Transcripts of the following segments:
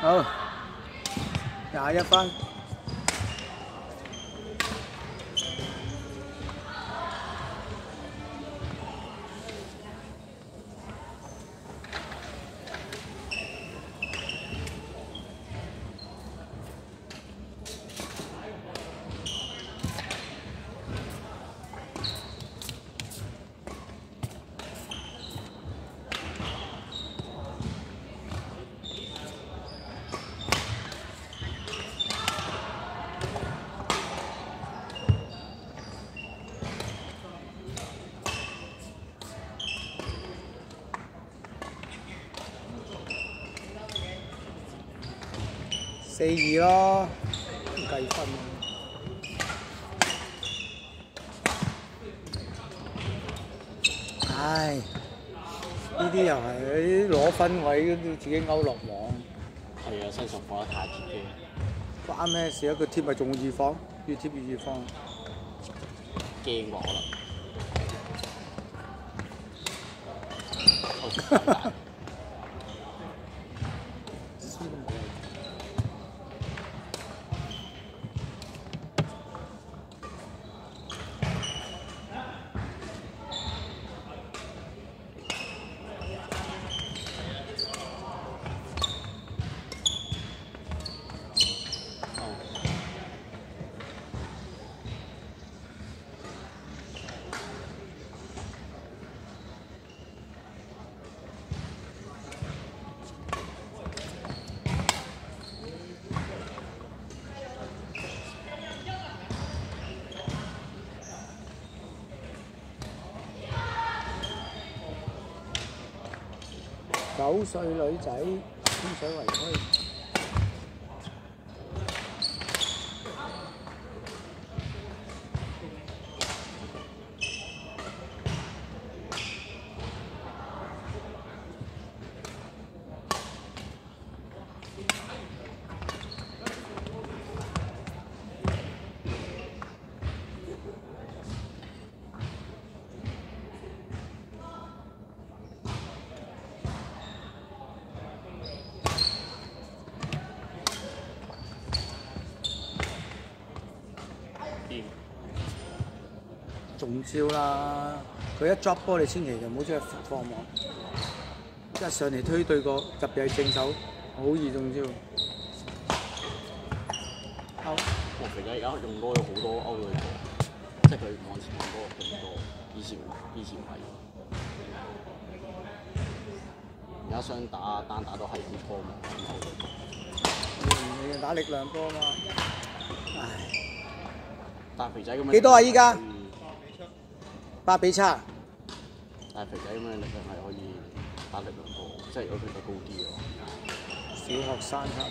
好，21分。4-2咯，唔計分。唉，呢啲又係啲攞分位，都自己勾落網。 係啊，身上放得太貼嘅。 關咩事啊？佢貼咪仲易放，越貼越易放。 驚我啦！ 9歲女仔，天水圍區。中招啦！佢一 drop 波，你千祈就唔好將佢放網，一上嚟推對個，特別係正手，好易中招。歐， 黃肥仔而家用多咗好多歐女波，即係佢往前多好多，以前唔係。而家雙打單打都係咁拖嘛， 你打力量波嘛？唉， 但肥仔咁樣幾多啊？依家8比7。 但肥仔咁樣力量係可以打力量波，即係如果佢高啲嘅話。 小學生級。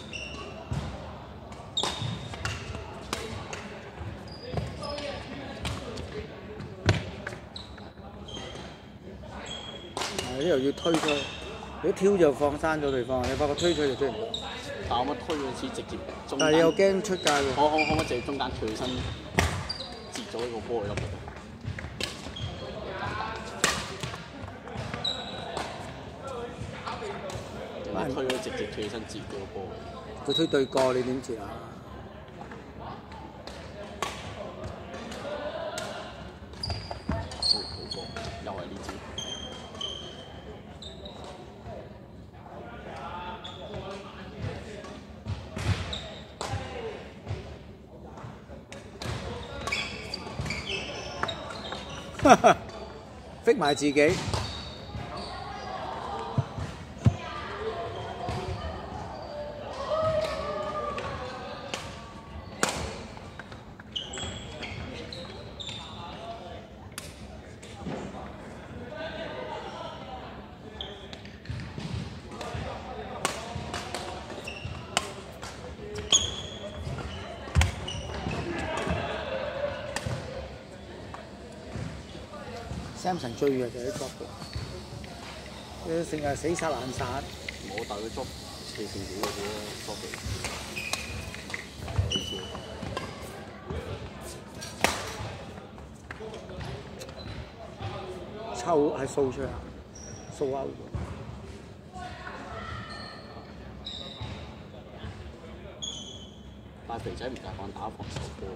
呢度要推出去，如果挑就放生咗對方，你發覺推出就追唔到。 但我乜推嗰次直接中間， 但係你又驚出界喎。 可唔可以直接中間退身截咗呢個波入嚟？你推咗直接退身截咗個波。 佢推對角，你點截啊？ 又係呢招。 逼埋自己。Samson 最弱就係啲 drop 嘅，佢成日死殺爛殺。 我但佢 drop 四成幾嘅啫 ，drop 抽係掃出嚟，掃 out。 但係肥仔唔習慣打防守波。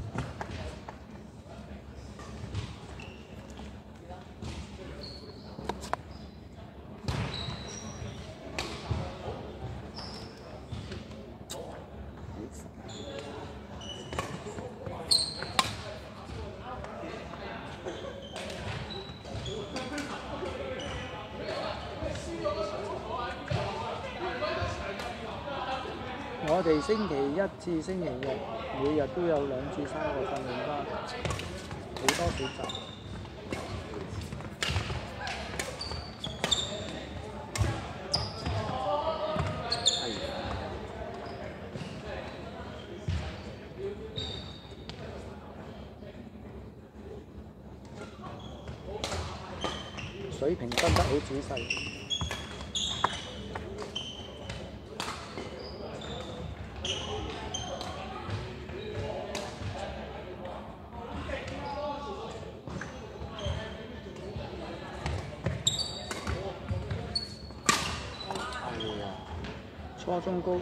我哋星期一至星期日每日都有2至3個訓練班，好多選擇。水平分得好仔細。初中高。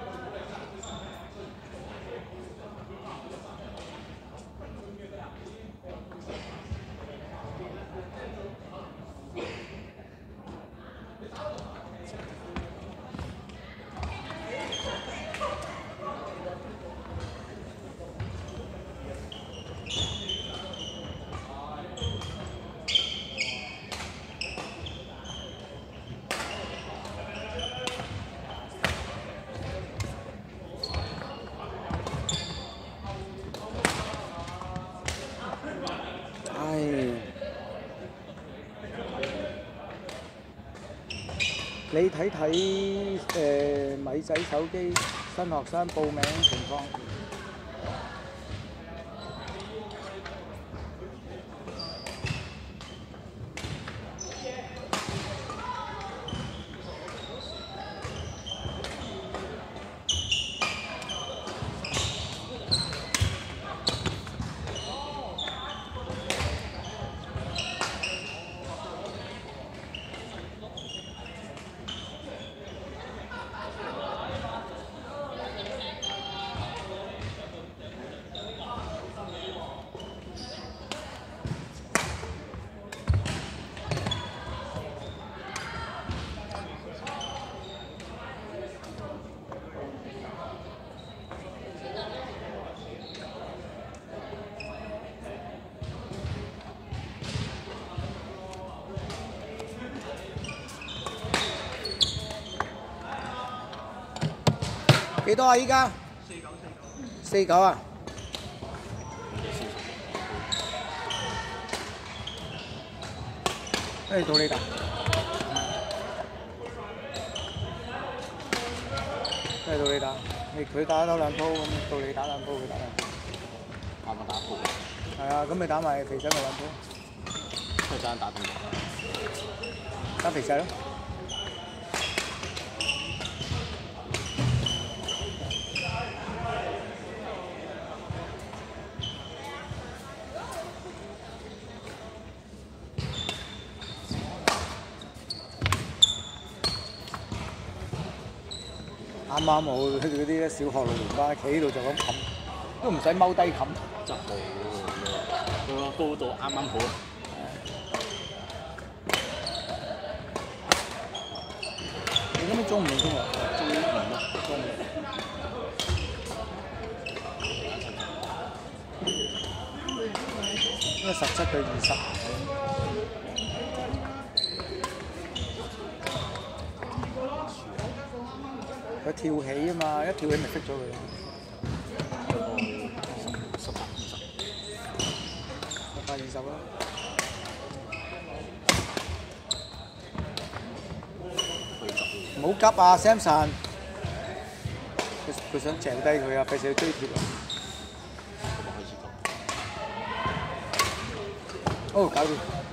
你睇睇米仔手機新學生報名情況。幾多啊？依家49啊！到你打，到你打，佢打多2鋪，咁到你打2鋪，佢打2鋪。 啱啱打鋪。 係啊，咁你打埋肥仔咪2鋪。 佢爭打邊個？ 打肥仔咯。啱啱我嗰啲小學6年班，企喺度就咁冚，都唔使踎低冚。 執好喎，個高度啱啱好。 你今日中午定中午？ 中午咯，中午。 因為17對20。佢跳起啊嘛，一跳起咪逼咗佢咯。18-20啦。唔好急啊 ，Samson。佢想掟低佢啊，費事去追貼啊。哦，搞掂。